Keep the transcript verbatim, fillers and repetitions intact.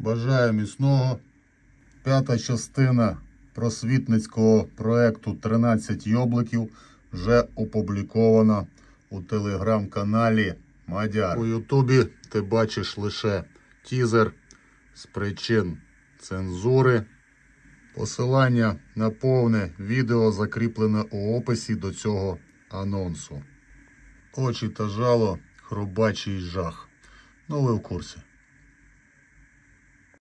Бажаю міцного. П'ята частина просвітницького проекту тринадцять йобликів вже опублікована у телеграм-каналі Мадяр. У Ютубі ти бачиш лише тізер з причин цензури. Посилання на повне відео закріплене у описі до цього анонсу. Очі та жало, хробачий жах. Ну ви в курсі.